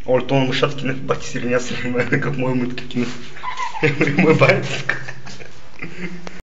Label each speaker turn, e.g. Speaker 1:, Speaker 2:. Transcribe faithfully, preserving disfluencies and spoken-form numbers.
Speaker 1: Ой, то мышат кинет бати сильнее, как мой мыт кинет. Мой батя.